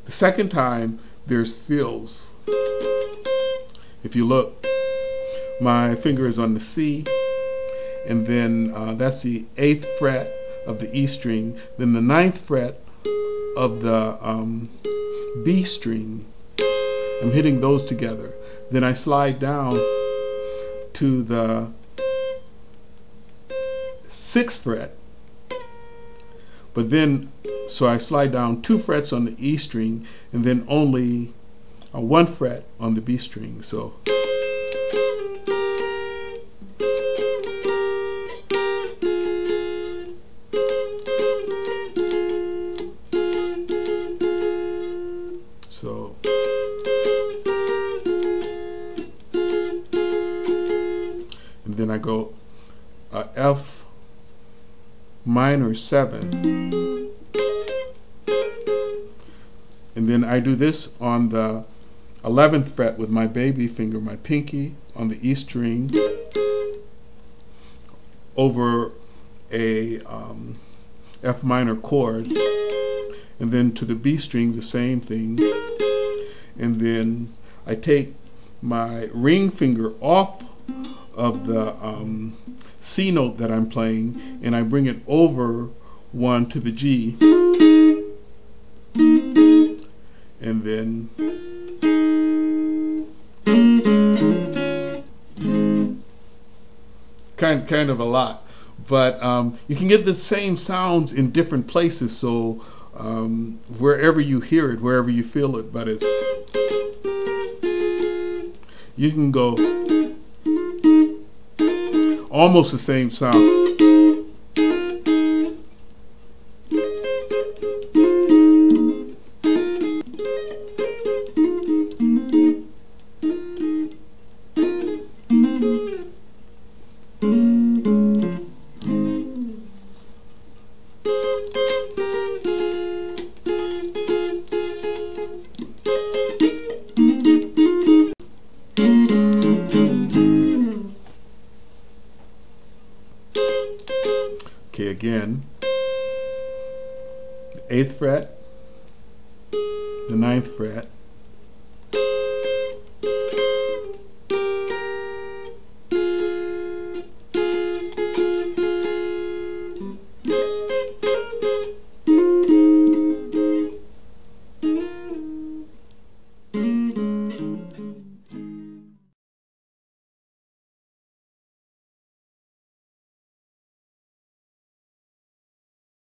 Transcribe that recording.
The second time, there's fills. If you look, my finger is on the C, and then that's the 8th fret of the E string, then the 9th fret of the B string. I'm hitting those together. Then I slide down to the 6th fret, but then, so I slide down 2 frets on the E string, and then only 1 fret on the B string. So and then I go F minor 7, and then I do this on the 11th fret with my baby finger, my pinky, on the E string over a F minor chord, and then to the B string the same thing, and then I take my ring finger off of the C note that I'm playing, and I bring it over one to the G, and then kind of a lot, but you can get the same sounds in different places, so wherever you hear it, wherever you feel it, but it's, you can go almost the same sound. Okay, again, the 8th fret, the 9th fret,